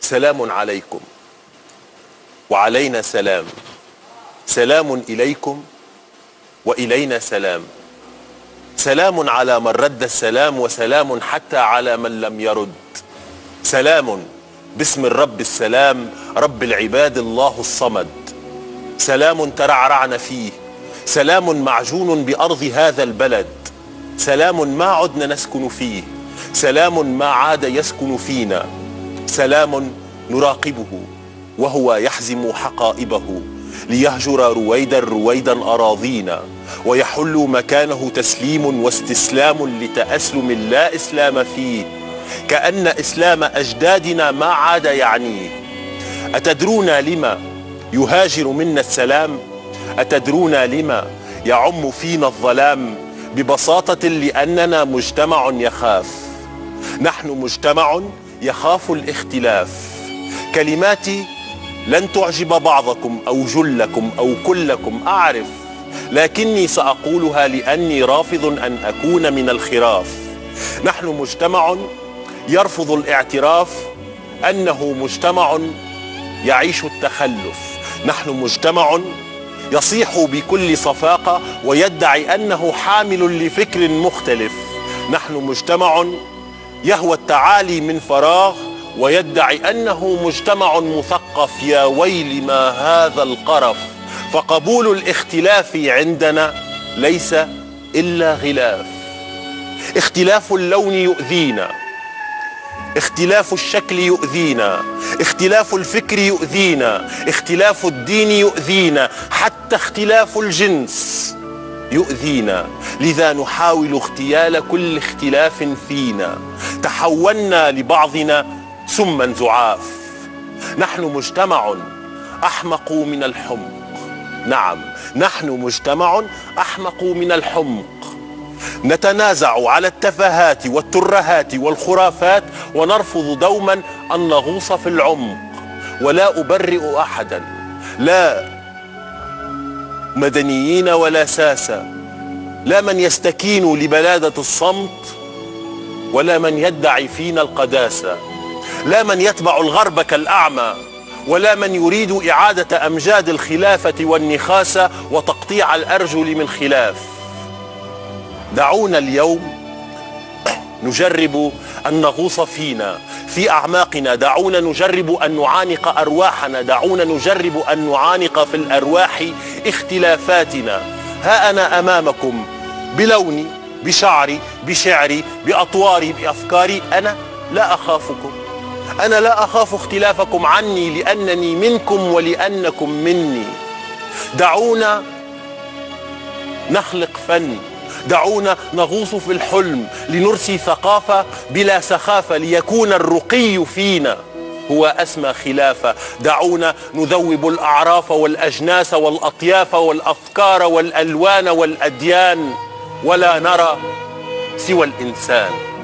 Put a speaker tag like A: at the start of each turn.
A: سلام عليكم وعلينا سلام، سلام إليكم وإلينا سلام، سلام على من رد السلام وسلام حتى على من لم يرد، سلام باسم الرب السلام رب العباد الله الصمد، سلام ترعرعن فيه، سلام معجون بأرض هذا البلد، سلام ما عدنا نسكن فيه، سلام ما عاد يسكن فينا، سلام نراقبه وهو يحزم حقائبه ليهجر رويدا رويدا أراضينا ويحل مكانه تسليم واستسلام لتأسلم لا إسلام فيه، كأن إسلام أجدادنا ما عاد يعنيه. أتدرون لما يهاجر منا السلام؟ أتدرون لما يعم فينا الظلام؟ ببساطة لأننا مجتمع يخاف، نحن مجتمع يخاف الاختلاف. كلماتي لن تعجب بعضكم أو جلكم أو كلكم أعرف، لكني سأقولها لأني رافض أن أكون من الخراف. نحن مجتمع يرفض الاعتراف أنه مجتمع يعيش التخلف، نحن مجتمع يصيح بكل صفاقة ويدعي أنه حامل لفكر مختلف، نحن مجتمع يهوى التعالي من فراغ ويدعي أنه مجتمع مثقف. يا ويل ما هذا القرف، فقبول الاختلاف عندنا ليس إلا غلاف. اختلاف اللون يؤذينا، اختلاف الشكل يؤذينا، اختلاف الفكر يؤذينا، اختلاف الدين يؤذينا، حتى اختلاف الجنس يؤذينا. لذا نحاول اغتيال كل اختلاف فينا، تحولنا لبعضنا سما زعاف. نحن مجتمع أحمق من الحمق، نعم نحن مجتمع أحمق من الحمق. نتنازع على التفاهات والترهات والخرافات ونرفض دوما أن نغوص في العمق. ولا أبرئ أحدا، لا مدنيين ولا ساسة، لا من يستكين لبلادة الصمت ولا من يدعي فينا القداسة، لا من يتبع الغرب كالأعمى ولا من يريد إعادة أمجاد الخلافة والنخاسة وتقطيع الأرجل من خلاف. دعونا اليوم نجرب أن نغوص فينا في أعماقنا، دعونا نجرب أن نعانق أرواحنا، دعونا نجرب أن نعانق في الأرواح اختلافاتنا. ها أنا أمامكم بلوني، بشعري، بشعري، بأطواري، بأفكاري. أنا لا أخافكم، أنا لا أخاف اختلافكم عني لأنني منكم ولأنكم مني. دعونا نخلق فن، دعونا نغوص في الحلم لنرسي ثقافة بلا سخافة، ليكون الرقي فينا هو أسمى خلافة. دعونا نذوب الأعراف والأجناس والأطياف والأفكار والألوان والأديان ولا نرى سوى الإنسان.